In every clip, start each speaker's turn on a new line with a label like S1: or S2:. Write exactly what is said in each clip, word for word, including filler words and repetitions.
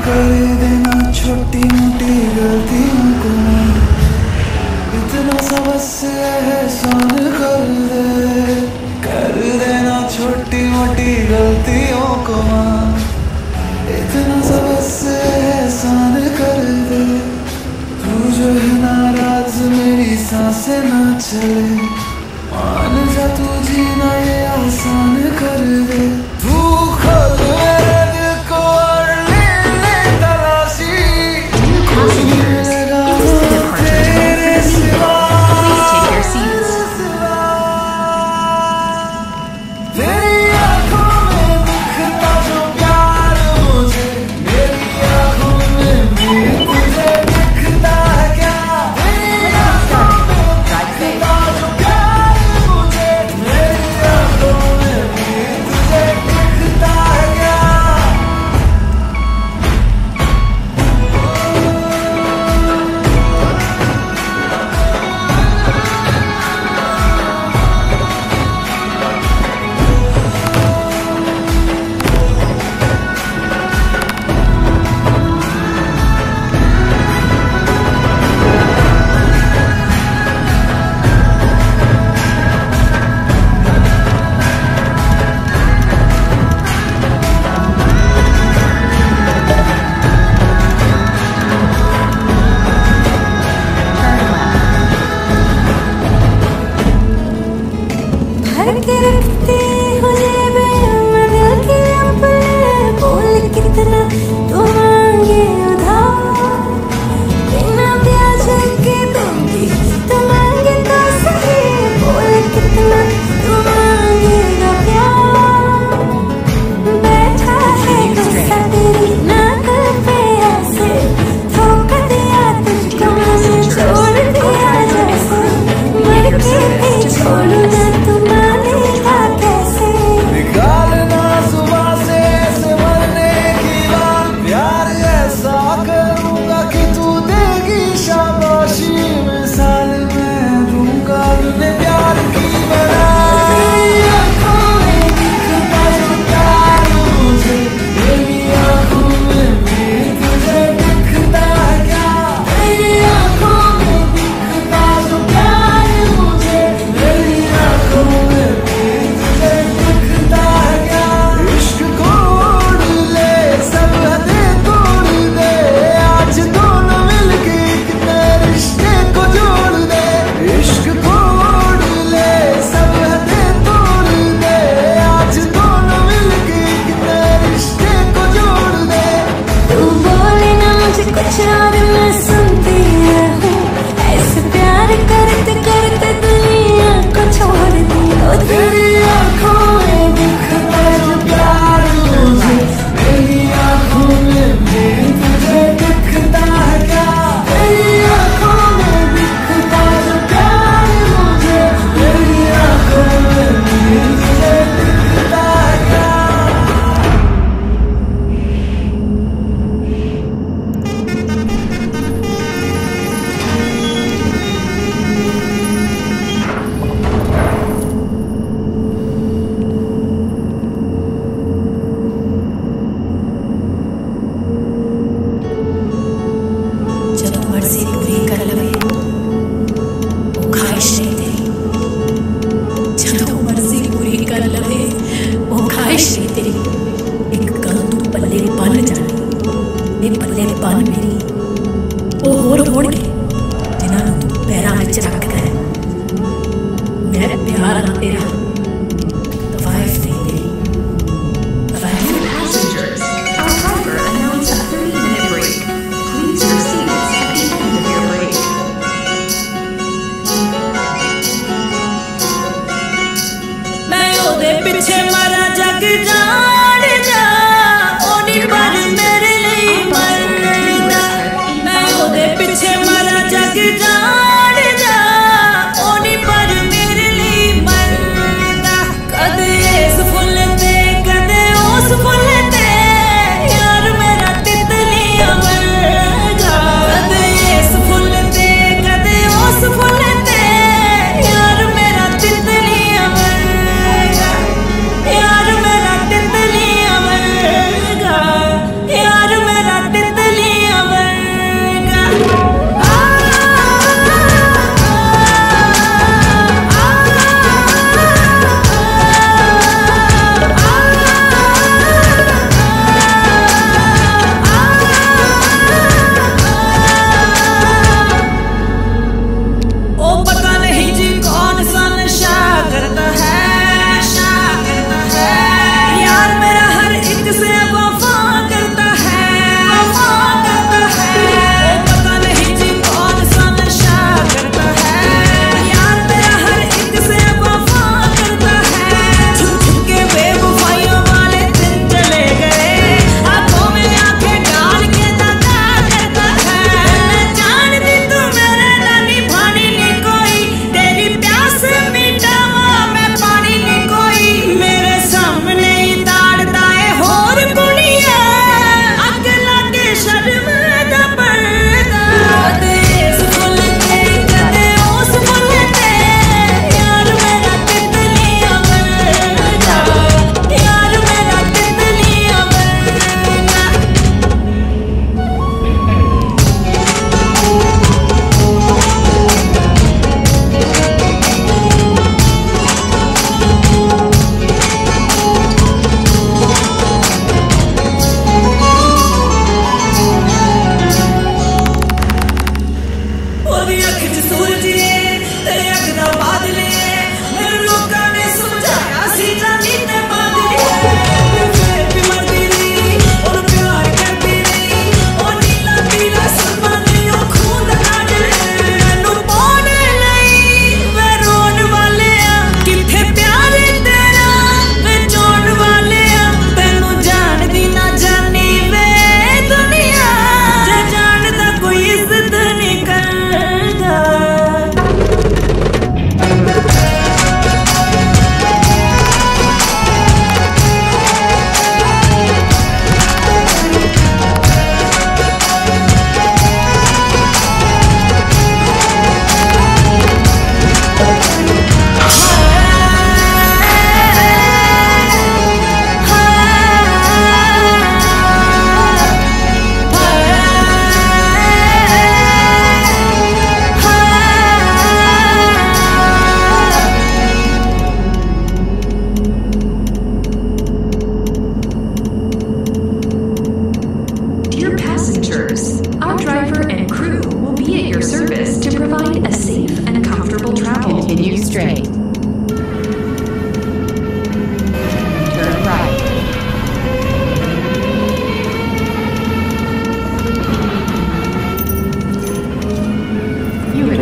S1: कर देना छोटी मोटी गलतियों को, इतना सा बस एहसान कर दे, कर देना छोटी मोटी गलतियों को, इतना सा बस एहसान कर दे। तू जो है नाराज मेरी सांसें ना चले, मान जा तू जीना ये आसान कर दे। तू खोल मेरे दिल को और ले ले तलाशी, कुछ मिलेगा तेरे सिवा, तेरी आंखों में दिखता जो प्यार मुझे, मेरी आंखों में भी तुझे दिखता है क्या? तेरी आंखों में दिखता जो प्यार मुझे, मेरी आंखों में भी तुझे दिखता है क्या?
S2: भर के रखती हूँ जेबें मैं दिल की अपने, बोल कितना तू मांगे उधार, बिना ब्याज के दूंगी तो मांगे तो सही, बोल कितना तू मांगेगा प्यार। बैठा है गुस्सा तेरी नाक पे ऐसे, धोखा दिया तुझको मैंने छोड़ दिया जैसे, मर के भी छोड़ूंगा तू मानेगा कैसे?
S1: निकालना सुबह से ऐसे मरने की बात, प्यार ऐसा करूंगा कि तू देगी शाबाशी, मिसाल मैं दूंगा तुझे प्यार की बना। तेरी आंखों में दिखता जो प्यार मुझे, मेरी आंखों में भी तुझे दिखता है क्या? तेरी आंखों में दिखता जो प्यार मुझे, मेरी आंखों में भी तुझे दिखता है क्या? इश्क को ओढ़ ले सब हदें तोड़ दे, आज दोनों मिलके कितने रिश्ते को जोड़ दे। इश्क को ओढ़ ले सब हदें तोड़ दे, आज दोनों मिलके कितने रिश्ते को जोड़ दे।
S2: तू बोले ना मुझे कुछ और मैं सुनती रहूं, ऐसे प्यार करते करते दुनिया को छोड़ दी। ओ
S1: तेरी आंखों में दिखता जो प्यार मुझे, मेरी आंखों में भी तुझे दिखता है क्या? तेरी आंखों में दिखता जो प्यार मुझे, मेरी आंखों में भी तुझे दिखता है क्या?
S2: जब मर्जी पूरी कर लवे वो ख्वाहिश नहीं तेरी, जब मर्जी पूरी कर लवे वो ख्वाहिश नहीं तेरी। एक गल तू पल्ले बन जानी, वे पल्ले बन मेरी वो होर होणगे जिन्हां तू पैरां विच रखदा है। मैं प्यार आ तेरा, तवाइफ नहीं तेरी, तवाइफ।
S3: Passengers, our driver announced a thirty minute break. Please your seats at the end of your break.
S2: मैं ओदे पिछे मरा जग जान जा, ओनी पर मेरे लिए मरदा। मैं ओदे पिछे मरा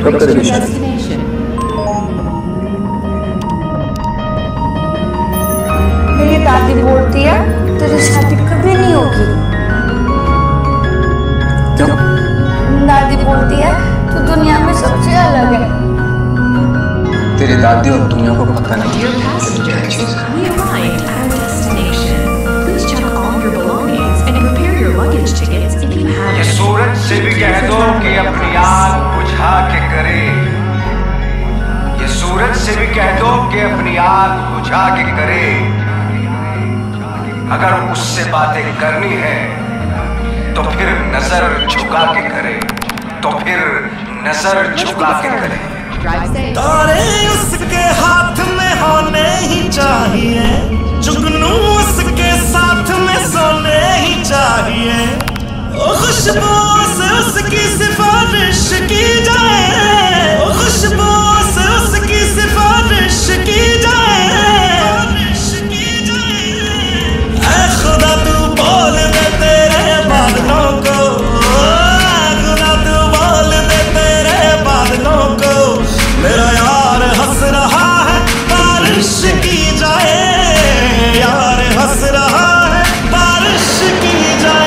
S4: कब करेंगे शादी?
S5: मेरी दादी बोलती है तेरी शादी कभी नहीं होगी।
S4: क्यों?
S5: दादी बोलती है तू दुनिया में सबसे अलग है।
S4: तेरी दादी और दुनिया को पता नहीं।
S3: Dear passengers, we arrived at our destination. Please check all your belongings and prepare your luggage tickets if you have.
S6: ये सूरज से भी कह दो कि अपनी आग बुझा के करे। ये सूरज से भी कह दो कि अपनी आग बुझा के करे। अगर उससे बातें करनी है तो फिर नजर झुका के करे, तो फिर नजर झुका के करे।
S1: तारे उसके हाथ में होने ही चाहिए, जुगनू उसके साथ में सोने ही चाहिए। ओ खुशबू से उसकी सिफारिश की जाए, ओ खुशबू से उसकी सिफारिश की जाए। ऐ खुदा तू बोल दे तेरे बादलों को, खुदा तू बोल दे तेरे बादलों को। मेरा यार हंस रहा है बारिश की जाए, यार हंस रहा है बारिश की जाए।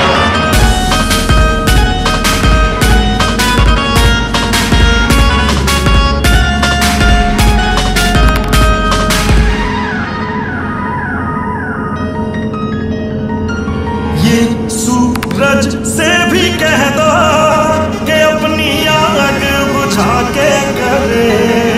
S1: ये सूरज से भी कह दो कि अपनी आग बुझा के करे।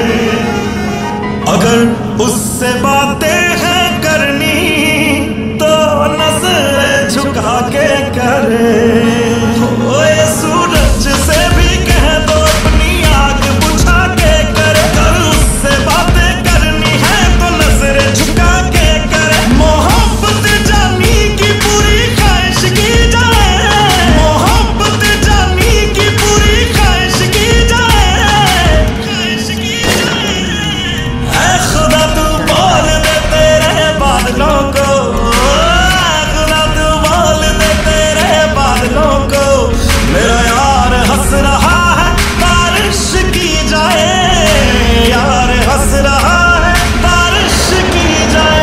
S1: अगर उससे बातें हैं करनी तो नजर झुका के करे। ओ ये सूरज से भी कह दो अपनी आग बुझा के करे। अगर उससे बातें करनी है तो नजर झुका के करे। मोहब्बत जानी की पूरी ख्वाहिश की जाए, मोहब्बत जानी की पूरी ख्वाहिश की जाए, ख्वाहिश की जाए। ऐ खुदा तू बोल दे तेरे बादलों को, खुदा तू बोल दे तेरे बादलों को। मेरा यार हंस रहा है बारिश की जाए, यार हंस रहा है बारिश की जाए।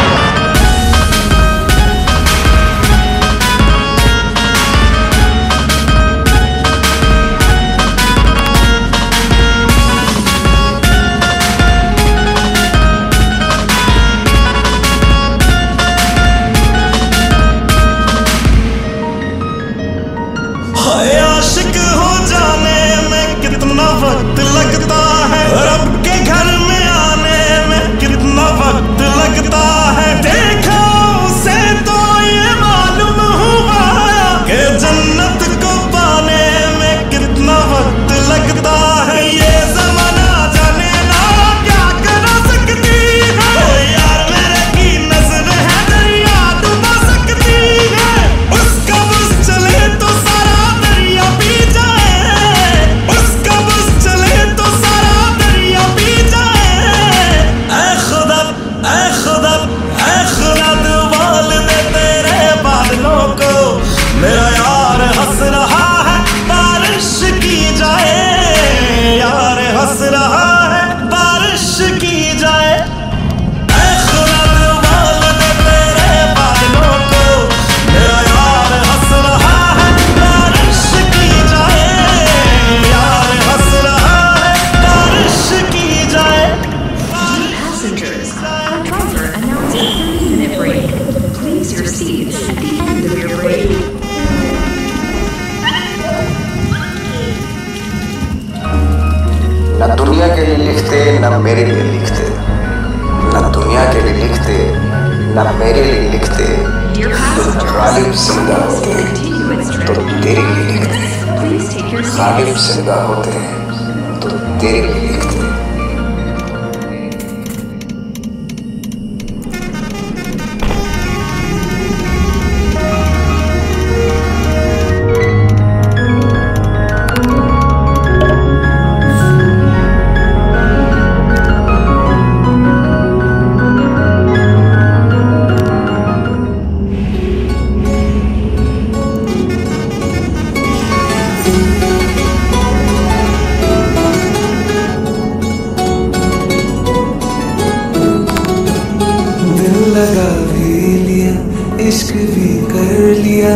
S1: हाय आशिक हो जाने में कितना वक्त लगता है, रब के घर में आने में कितना वक्त लगता है। देखा उसे तो ये मालूम हुआ कि जन्नत को पाने में कितना वक्त लगता है। ये ज़माना जाने ना क्या करा सकती है, ओ यार मेरे की नजर है दरिया डुबा सकती है। उसका बस चले तो सारा दरिया पी जाए, उसका बस चले तो सारा दरिया पी जाए। ऐ खुदा, ऐ खुदा, ऐ खुदा तू बोल दे तेरे बादलों को। मेरा यार हंस रहा है बारिश की जाए, यार हंस रहा है बारिश की जाए। ऐ खुदा तू बोल दे तेरे बादलों को। मेरा यार हंस रहा है बारिश की जाए, यार हंस रहा है बारिश की जाए।
S3: Dear passengers, our driver announced a thirty minute break. Please your seats at the end of your break.
S6: न दुनिया के लिए लिखते न मेरे लिए लिखते, न दुनिया के लिए लिखते न मेरे लिए लिखते।
S3: Dear passengers,
S6: गालिब जिंदा होते
S3: continue its
S6: तो
S3: trip.
S6: तेरे लिए लिखते,
S3: Please take your
S6: Ghalib
S3: seats.
S6: जिंदा होते तो तेरे लिए लिखते।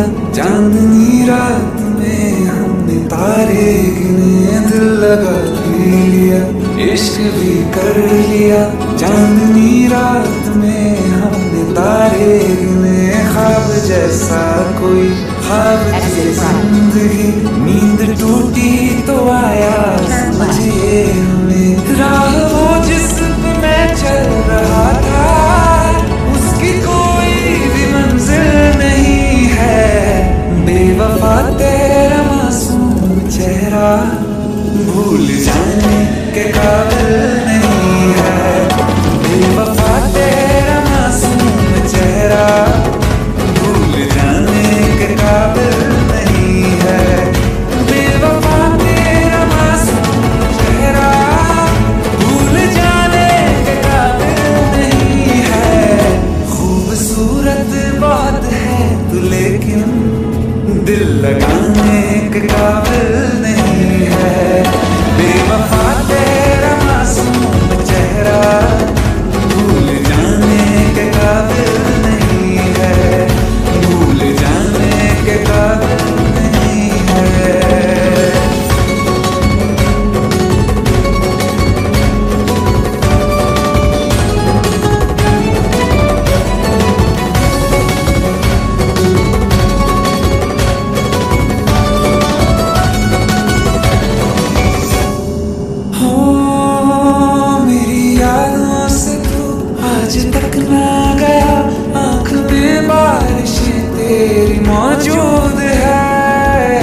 S1: चांदनी रात में हमने तारे गिने, दिल लगा के लिया, इश्क भी कर लिया। चांदनी रात में हमने तारे गिने, ख्वाब जैसा कोई ख्वाब थी जिंदगी, नींद टूटी तो आया समझिए हमें। राह वो जिस पे मैं चल रहा था, उसकी कोई भी मंजिल नहीं है। बेवफा तेरा मासूम चेहरा भूल जाने के काबिल नहीं है। बेवफा तेरा मासूम चेहरा भूल जाने के काबिल नहीं है। बेवफा तेरा मासूम चेहरा भूल जाने के काबिल नहीं है। खूबसूरत बात है तू लेकिन दिल लगाने के काबिल नहीं है। बेवफा तेरा मासूम चेहरा भूल जाने के काबिल नहीं है। भूल जाने के काबिल नहीं है। आज तक ना गया, आँख में बारिशें तेरी मौजूद है।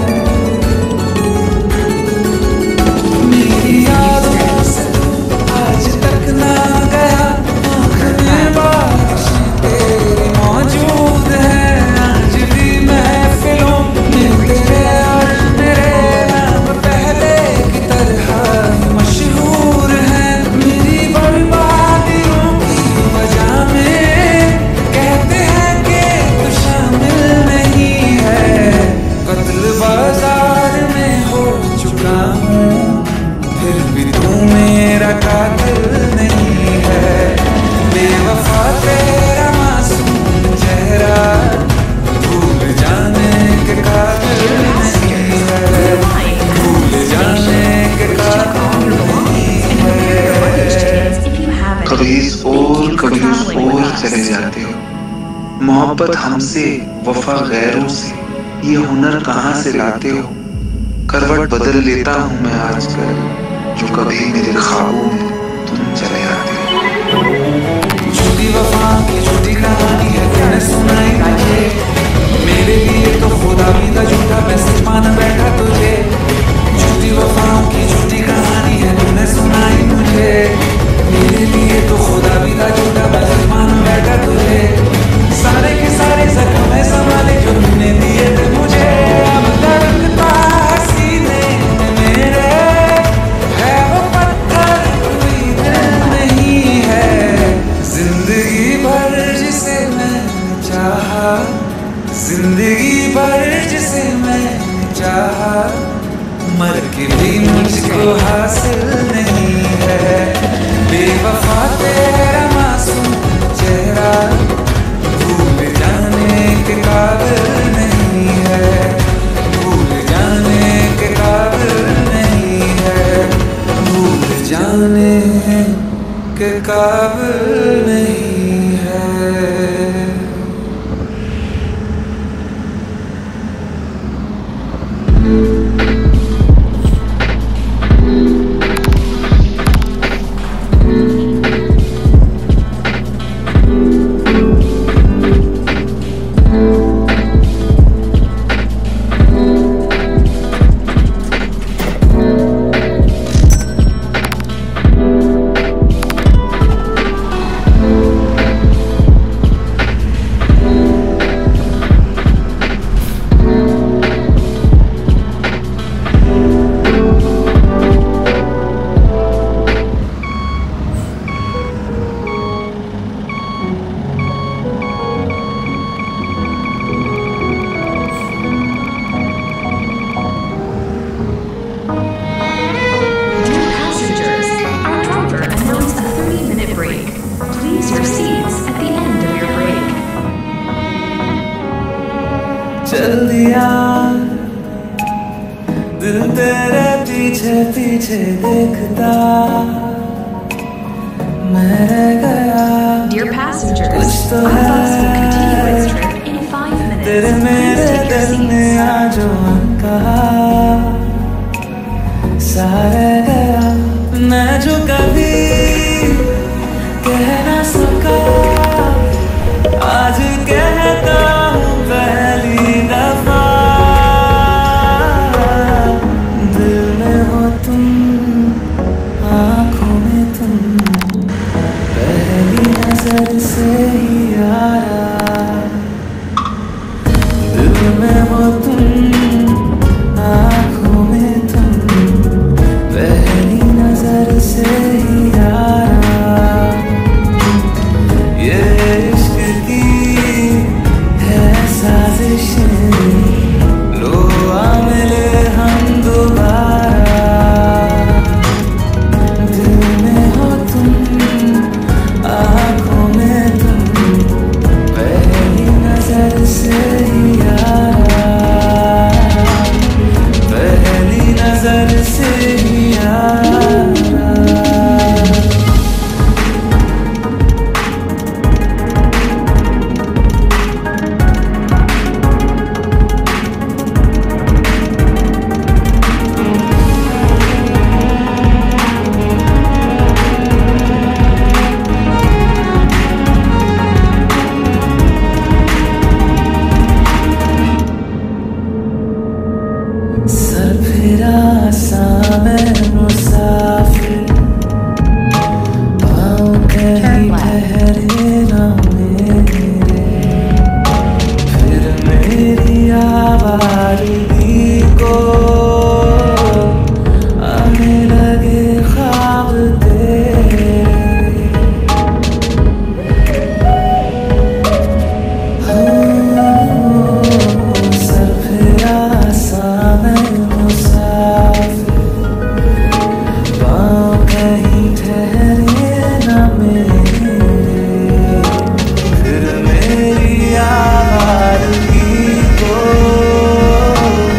S1: मेरी यादों से तू आज तक ना गया, आँख में बारिशें तेरी मौजूद है। आज भी महफिलों में तेरे और मेरे नाम पहले की तरह मशहूर है। मेरी बर्बाद बाजार में हो चुका हूँ, फिर भी तू मेरा कातिल नहीं है। बेवफा तेरा मासूम चेहरा भूल जाने के काबिल नहीं है। भूल जाने के काबिल नहीं है।
S7: कभी इस ओर कभी उस ओर चले जाते हो, मोहब्बत हमसे वफा गैरों से, ये हुनर कहाँ से लाते हो। करवट बदल लेता हूँ मैं आजकल, जो कभी मेरे ख्वाबों में तुम चले आते हो।
S1: झूठी वफा की झूठी कहानी है तूने सुनाई मुझे, मेरे लिए तो खुदा भी था झूठा मैसेज मान बैठा तुझे। झूठी वफाओं की झूठी कहानी है तूने सुनाई मुझे, मेरे लिए तो खुदा भी था झूठा मैसेज मान बैठा तुझे। सारे के सारे जख्म संभाले जो तूने दिए थे मुझे, अब धड़कता है सीने में मेरे, है वो पत्थर कोई दिल नहीं है। जिंदगी भर जिसे मैंने चाहा, जिंदगी भर जिसे मैंने चाहा, मर के भी मुझको हासिल नहीं है। बेवफा तेरा मासूम चेहरा भूल जाने के काबिल नहीं है। भूल जाने के काबिल नहीं है। भूल जाने के काबिल नहीं है। चल दिया दिल तेरे पीछे पीछे देखता मैं रह गया
S3: Dear passengers,
S1: कुछ तो
S3: our
S1: है
S3: bus will continue its trip in five minutes.
S1: तेरे
S3: Please
S1: मेरे
S3: take your
S1: दिल ने
S3: seats.
S1: आज कहा सारे गया मैं जो कभी कह ना सका आज कहता हूँ पहली दफा दिल में हो तुम आँखों में तुम पहली नजर से ही यारा दिल में हो तुम आँखों में तुम पहली नजर से ही यारा ये इश्क की है साजिशें लो आ मिले हम दोबारा दिल में हो तुम आँखों में तुम पहली नजर से ही यारा पहली नजर से ही यारा सर फिरा सा मैं मुसाफिर पाँव कहीं ठहरे ना मेरे फिर मेरी आवाज़गी को आने लगे ख्वाब तेरे सर फिरा सा मैं मुसाफिर पाँव कहीं ठहरे ना मेरे फिर मेरी आवाज़गी को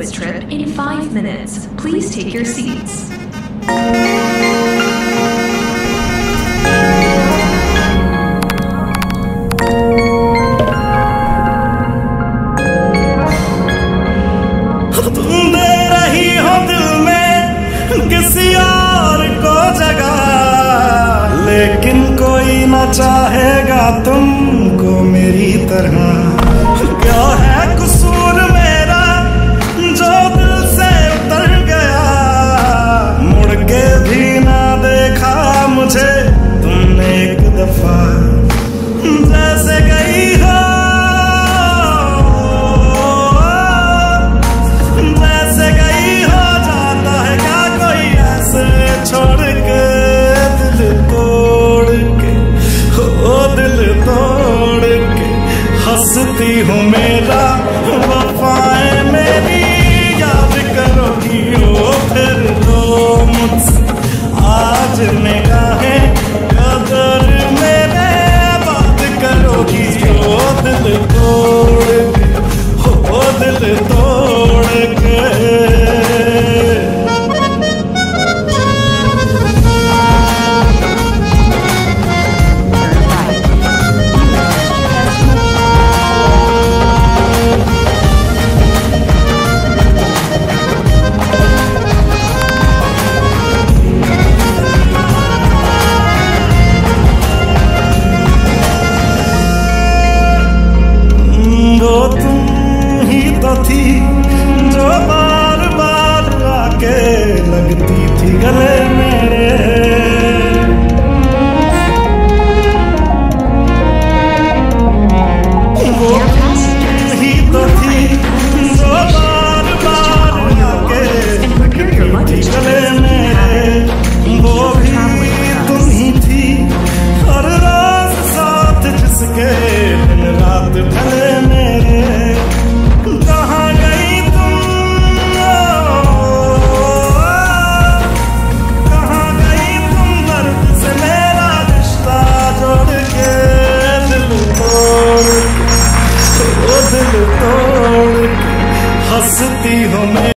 S3: this trip in five minutes. Please take your seats.
S1: तुम दे रही हो दिल में किसी और को जगह, लेकिन कोई ना चाहेगा तुमको मेरी तरह। क्या है कसूर मेरा जो दिल से उतर गया, मुड़ के भी ना देखा मुझे तुमने एक दफा। जैसे गई हो जैसे गई हो जाता है क्या कोई ऐसे छोड़ के, दिल तोड़ के, ओ दिल तोड़ के हंसती हूँ मेरा वफाएं मेरी याद करोगी ओ फिर लो मुझसे आज निगाहें कदर मेरे बात करोगी ओ दिल तोड़ के, ओ दिल तोड़ के। वो तुम ही तो थी जो